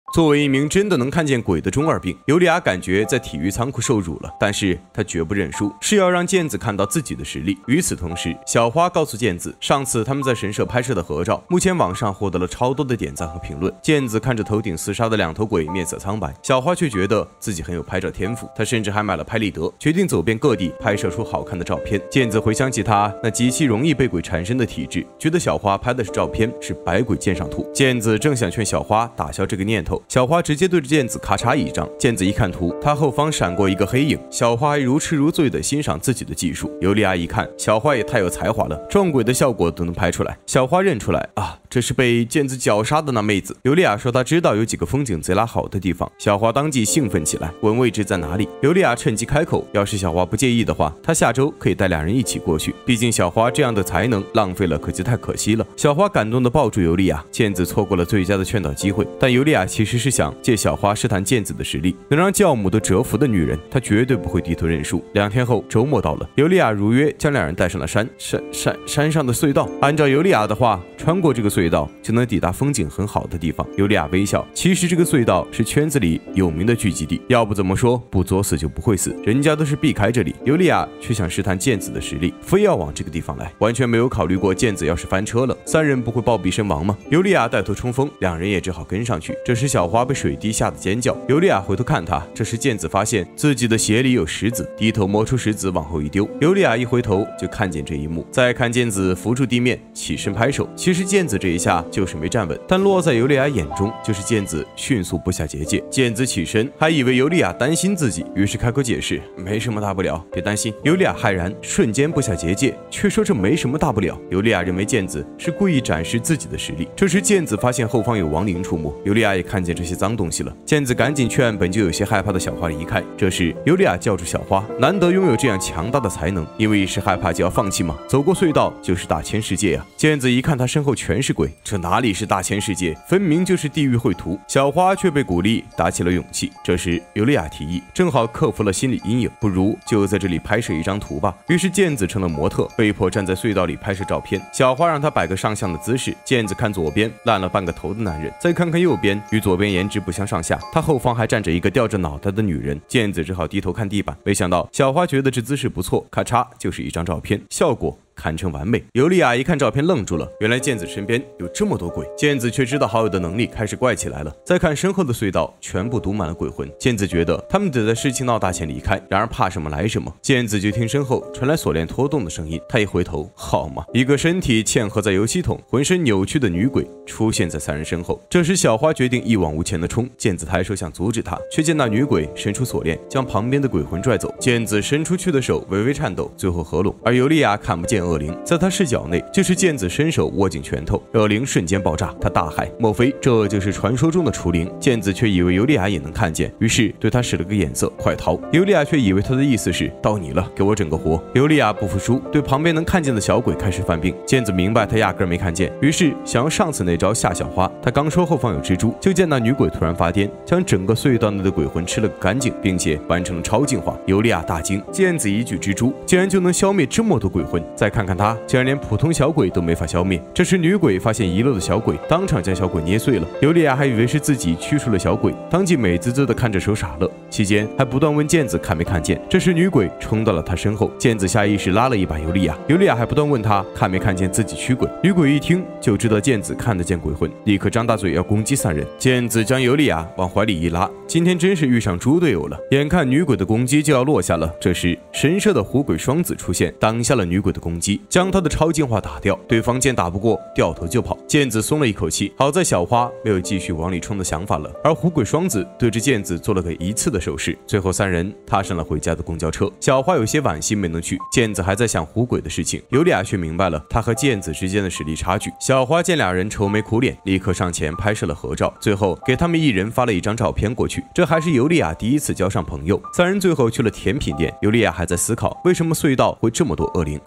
作为一名真的能看见鬼的中二病，尤利娅感觉在体育仓库受辱了，但是她绝不认输，是要让健子看到自己的实力。与此同时，小花告诉健子，上次他们在神社拍摄的合照，目前网上获得了超多的点赞和评论。健子看着头顶厮杀的2头鬼，面色苍白，小花却觉得自己很有拍照天赋，她甚至还买了拍立得，决定走遍各地拍摄出好看的照片。健子回想起他那极其容易被鬼缠身的体质，觉得小花拍的是照片，是百鬼见上图。健子正想劝小花打消这个念头，小花直接对着健子咔嚓一张。健子一看图，他后方闪过一个黑影，小花还如痴如醉地欣赏自己的技术。尤利娅一看，小花也太有才华了，撞鬼的效果都能拍出来。小花认出来啊，这是被健子绞杀的那妹子。尤利娅说她知道有几个风景贼拉好的地方，小花当即兴奋起来，问位置在哪里。尤利娅趁机开口，要是小花不介意的话，她下周可以带2人一起过去，毕竟小花这样的才能浪费了可就太可惜了。小花感动地抱住尤利娅，健子错过了最佳的劝导机会，但尤利娅其实是想借小花试探健子的实力，能让教母都折服的女人，她绝对不会低头认输。2天后，周末到了，尤利娅如约将2人带上了山上的隧道。按照尤利娅的话，穿过这个隧道就能抵达风景很好的地方。尤利娅微笑，其实这个隧道是圈子里有名的聚集地，要不怎么说不作死就不会死，人家都是避开这里。尤利娅却想试探健子的实力，非要往这个地方来，完全没有考虑过健子要是翻车了，3人不会暴毙身亡吗？尤利娅带头冲锋，2人也只好跟上去。这时小花被水滴吓得尖叫，尤利娅回头看他，这时健子发现自己的鞋里有石子，低头摸出石子往后一丢。尤利娅一回头就看见这一幕，再看健子扶住地面起身拍手。其实健子这一下就是没站稳，但落在尤利娅眼中就是健子迅速布下结界。健子起身还以为尤利娅担心自己，于是开口解释没什么大不了，别担心。尤利娅骇然，瞬间布下结界，却说这没什么大不了。尤利娅认为健子是故意展示自己的实力。这时健子发现后方有亡灵出没，尤利娅也看见这些脏东西了，健子赶紧劝本就有些害怕的小花离开。这时尤利娅叫住小花，难得拥有这样强大的才能，因为一时害怕就要放弃吗？走过隧道就是大千世界啊！健子一看他身后全是鬼，这哪里是大千世界，分明就是地狱绘图。小花却被鼓励打起了勇气。这时尤利娅提议，正好克服了心理阴影，不如就在这里拍摄一张图吧。于是健子成了模特，被迫站在隧道里拍摄照片。小花让他摆个上相的姿势，健子看左边烂了半个头的男人，再看看右边，与左边颜值不相上下，他后方还站着一个吊着脑袋的女人。健子只好低头看地板，没想到小花觉得这姿势不错，咔嚓就是一张照片，效果堪称完美。尤利娅一看照片愣住了，原来健子身边有这么多鬼，健子却知道好友的能力，开始怪起来了。再看身后的隧道，全部堵满了鬼魂，健子觉得他们得在事情闹大前离开，然而怕什么来什么。健子就听身后传来锁链拖动的声音，他一回头，好嘛，一个身体嵌合在油漆桶、浑身扭曲的女鬼出现在3人身后。这时小花决定一往无前的冲，健子抬手想阻止他，却见那女鬼伸出锁链将旁边的鬼魂拽走，健子伸出去的手微微颤抖，最后合拢。而尤利娅看不见恶灵，在他视角内就是健子伸手握紧拳头，恶灵瞬间爆炸，他大喊莫非这就是传说中的除灵？健子却以为尤利娅也能看见，于是对他使了个眼色，快逃。尤利娅却以为他的意思是到你了，给我整个活。尤利娅不服输，对旁边能看见的小鬼开始犯病。健子明白他压根没看见，于是想用上次那招吓小花。他刚说后方有蜘蛛，就见那女鬼突然发癫，将整个隧道内的鬼魂吃了个干净，并且完成了超进化。尤利娅大惊，健子一举蜘蛛竟然就能消灭这么多鬼魂，再看看他竟然连普通小鬼都没法消灭。这时女鬼发现遗漏的小鬼，当场将小鬼捏碎了。尤利娅还以为是自己驱除了小鬼，当即美滋滋的看着手傻了，期间还不断问健子看没看见。这时女鬼冲到了他身后，健子下意识拉了一把尤利娅，尤利娅还不断问他看没看见自己驱鬼。女鬼一听就知道健子看得见鬼魂，立刻张大嘴要攻击3人。健子将尤利娅往怀里一拉，今天真是遇上猪队友了。眼看女鬼的攻击就要落下了，这时神社的虎鬼双子出现，挡下了女鬼的攻击，将她的超进化打掉。对方见打不过，掉头就跑。健子松了一口气，好在小花没有继续往里冲的想法了，而虎鬼双子对着健子做了个一次的手势。最后3人踏上了回家的公交车。小花有些惋惜没能去，健子还在想虎鬼的事情。尤利娅却明白了他和健子之间的实力差距。小花见2人愁眉苦脸，立刻上前拍摄了合照，最后给他们1人发了一张照片过去。这还是尤利娅第一次交上朋友。3人最后去了甜品店，尤利娅还在思考为什么隧道会这么多恶灵，就看见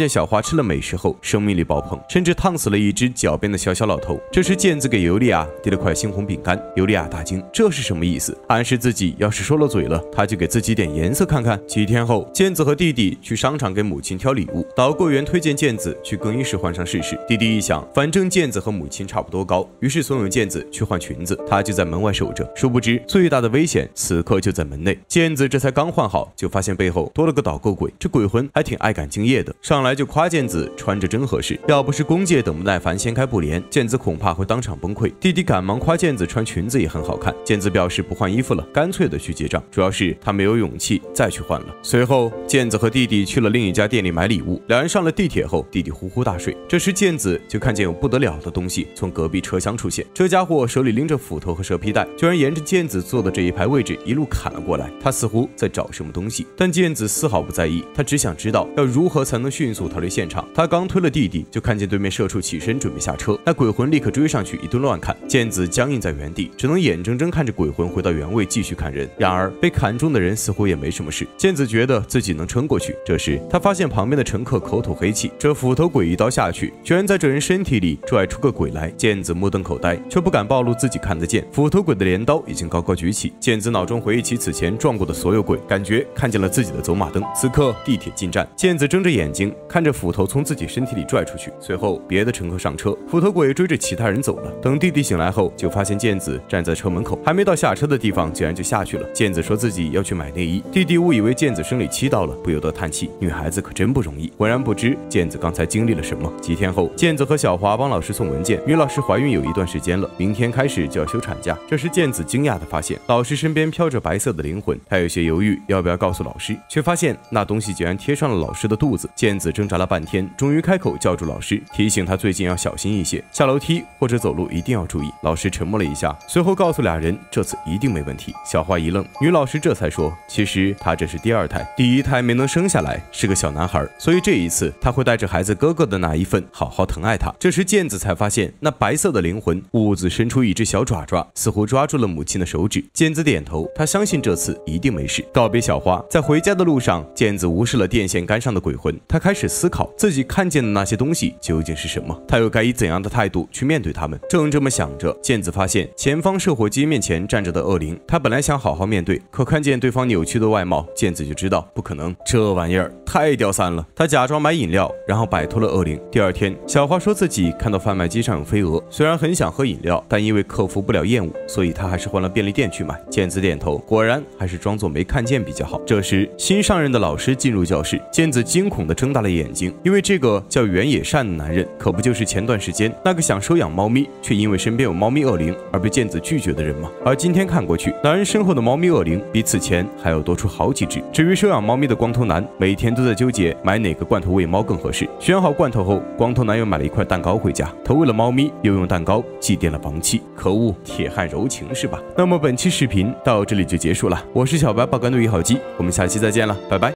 小花吃了美食后生命力爆棚，甚至烫死了一只狡辩的小老头。这时健子给尤利娅递了块猩红饼干，尤利娅大惊，这是什么意思？暗示自己要是说了嘴了，他就给自己点颜色看看。几天后，健子和弟弟去商场给母亲挑礼物，导购员推荐健子去更衣室换上试试。弟弟一想，反正健子和母亲差不多高，于是怂恿健子去换裙子，他就在门外守着。殊不知最大的危险此刻就在门内。健子这才刚换好，就发现背后多了个导购鬼，这鬼魂还挺爱赶敬业的，上来就夸健子穿着真合适，要不是公介等不耐烦掀开布帘，健子恐怕会当场崩溃。弟弟赶忙夸健子穿裙子也很好看，健子表示不换衣服了，干脆的去结账，主要是他没有勇气再去换了。随后健子和弟弟去了另一家店里买礼物，两人上了地铁后，弟弟呼呼大睡。这时健子就看见有不得了的东西从隔壁车厢出现，这家伙手里拎着斧头和蛇皮袋，居然沿着健子坐的这一排位置一路砍了过来。他似乎在找什么东西，但健子丝毫不在意，他只想知道要如何才能迅速逃离现场。他刚推了弟弟，就看见对面社畜起身准备下车，那鬼魂立刻追上去一顿乱砍，健子僵硬在原地，只能眼睁睁看着鬼魂回到原位继续砍人。然而被砍中的人似乎也没什么事，健子觉得自己能撑过去。这时他发现旁边的乘客口吐黑气，这斧头鬼一刀下去，居然在这人身体里拽出个鬼来。健子目瞪口呆，却不敢暴露自己看得见，斧头鬼的镰刀已经高高举起。健子脑中回忆起此前撞过的所有鬼，感觉看见了自己的走马灯。此刻地铁进站，健子睁着眼睛看着斧头从自己身体里拽出去，随后别的乘客上车，斧头鬼追着其他人走了。等弟弟醒来后，就发现健子站在车门口，还没到下车的地方，竟然就下去了。健子说自己要去买内衣，弟弟误以为健子生理期到了，不由得叹气，女孩子可真不容易。浑然不知健子刚才经历了什么。几天后，健子和小华帮老师送文件，女老师怀孕有一段时间了，明天开始就要休产假。这时健子惊讶地发现老师身边飘着白色的灵魂，他有些犹豫要不要告诉老师，却发现那东西竟然贴上了老师的肚子。健子挣扎了半天，终于开口叫住老师，提醒他最近要小心一些，下楼梯或者走路一定要注意。老师沉默了一下，随后告诉俩人这次一定没问题。小花一愣，女老师这才说，其实她这是第二胎，第一胎没能生下来，是个小男孩，所以这一次她会带着孩子哥哥的那一份好好疼爱他。这时健子才发现那白色的灵魂兀自伸出一只小爪爪，似乎抓住了母亲的手指。健子点头，他相信这次一定没事。告别小花，在回家的路上，健子无视了电线杆上的鬼魂，他开始思考自己看见的那些东西究竟是什么，他又该以怎样的态度去面对他们。正这么想着，健子发现前方射火机面前站着的恶灵，他本来想好好面对，可看见对方扭曲的外貌，健子就知道不可能，这玩意儿太掉散了。他假装买饮料，然后摆脱了恶灵。第二天，小花说自己看到贩卖机上有飞蛾，虽然很想喝饮料，但因为克服不了厌恶，所以他还是换了便利店去买。健子点头，果然还是装作没看见比较好。这时新上任的老师进入教室，健子惊恐地睁大了眼睛，因为这个叫原野善的男人，可不就是前段时间那个想收养猫咪，却因为身边有猫咪恶灵而被健子拒绝的人吗？而今天看过去，男人身后的猫咪恶灵比此前还要多出好几只。至于收养猫咪的光头男，每天都在纠结买哪个罐头喂猫更合适。选好罐头后，光头男又买了一块蛋糕回家，他为了猫咪又用蛋糕祭奠了亡妻。可恶，铁汉柔情是吧？那么本期视频到这里就结束了，我是小白爆肝队1号机，我们下期再见了，拜拜。